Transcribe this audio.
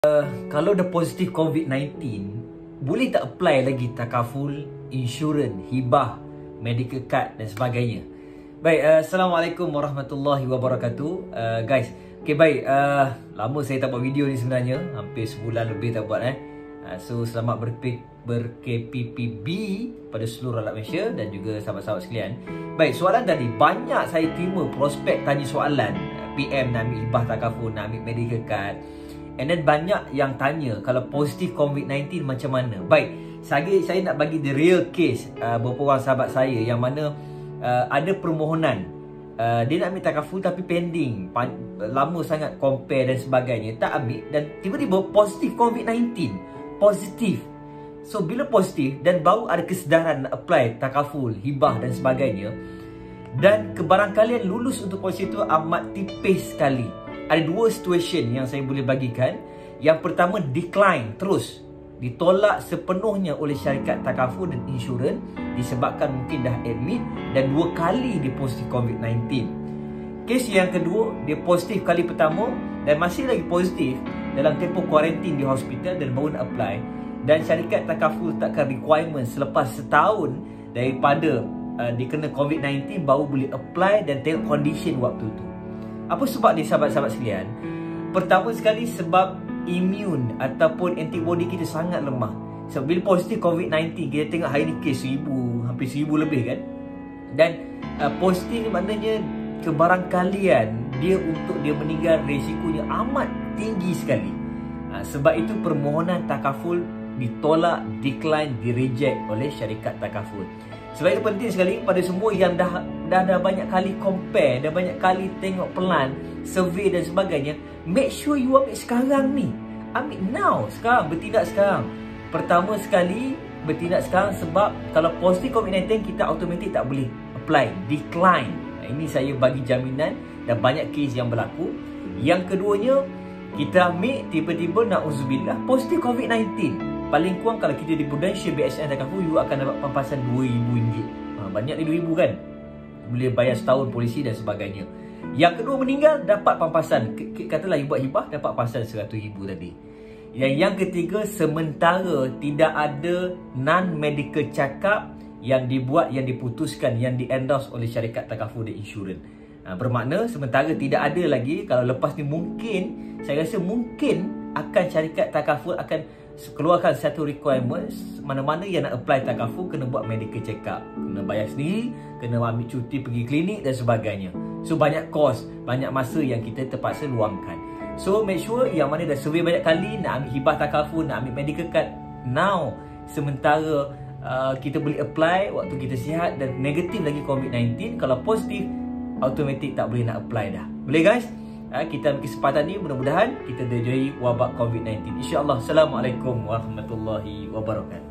Kalau dah positif COVID-19, boleh tak apply lagi takaful, insurans, hibah, medical card dan sebagainya? Baik, Assalamualaikum warahmatullahi wabarakatuh. Guys, okay, baik, lama saya tak buat video ni sebenarnya. Hampir sebulan lebih tak buat So, selamat ber-KPPB pada seluruh rakyat Malaysia dan juga sahabat-sahabat sekalian. Baik, soalan tadi, banyak saya terima prospek tanya soalan. PM nak ambil hibah takaful, nak ambil medical card. And then banyak yang tanya kalau positif COVID-19 macam mana. Baik, saya nak bagi the real case beberapa orang sahabat saya yang mana ada permohonan dia nak ambil takaful tapi pending, lama sangat compare dan sebagainya, tak ambil dan tiba-tiba positif COVID-19. Positif. So bila positif dan baru ada kesedaran nak apply takaful, hibah dan sebagainya, dan kebarangkalian lulus untuk polisi itu amat tipis sekali. Ada dua situation yang saya boleh bagikan. Yang pertama, decline terus, ditolak sepenuhnya oleh syarikat takaful dan insurans disebabkan mungkin dah admit dan 2 kali dia positif COVID-19. Kes yang kedua, dia positif kali pertama dan masih lagi positif dalam tempoh kuarantin di hospital dan baru nak apply, dan syarikat takaful takkan requirement selepas setahun daripada dia kena COVID-19 baru boleh apply dan tengok condition waktu tu. Apa sebab ni sahabat-sahabat sekalian? Pertama sekali sebab imun ataupun antibody kita sangat lemah. Sebab bila positif COVID-19, kita tengok hari ni kes 1000, hampir 1000 lebih kan. Dan positif ni maknanya kebarangkalian dia untuk dia meninggal risikonya amat tinggi sekali. Sebab itu permohonan takaful ditolak, decline, direject oleh syarikat takaful. Sebab itu penting sekali pada semua yang dah banyak kali compare, dah banyak kali tengok pelan, survey dan sebagainya, make sure you ambil sekarang ni. Ambil now, sekarang, bertindak sekarang. Pertama sekali, bertindak sekarang sebab kalau positif COVID-19 kita automatik tak boleh apply, decline. Ini saya bagi jaminan dan banyak kes yang berlaku. Yang keduanya, kita ambil tiba-tiba na'udzubillah positif COVID-19. Paling kurang kalau kita di Prudential BSN takaful, you akan dapat pampasan RM2,000. Banyak ni RM2,000 kan? Boleh bayar setahun polisi dan sebagainya. Yang kedua, meninggal dapat pampasan. Katalah you buat hibah, dapat pampasan RM100,000 tadi. Yang ketiga, sementara tidak ada non-medical check-up yang dibuat, yang diputuskan, yang di-endorse oleh syarikat takaful dan insurans. Bermakna sementara tidak ada lagi. Kalau lepas ni mungkin, saya rasa mungkin akan syarikat takaful akan keluarkan satu requirement, mana-mana yang nak apply takaful kena buat medical check up, kena bayar sendiri, kena ambil cuti pergi klinik dan sebagainya. So banyak cost, banyak masa yang kita terpaksa luangkan. So make sure yang mana dah survey banyak kali, nak ambil hibah takaful, nak ambil medical card now, sementara kita boleh apply waktu kita sihat dan negatif lagi COVID-19. Kalau positif, automatik tak boleh nak apply dah. Boleh guys? Kita ambil kesempatan ni, mudah-mudahan kita dijauhi wabak COVID-19. InsyaAllah. Assalamualaikum warahmatullahi wabarakatuh.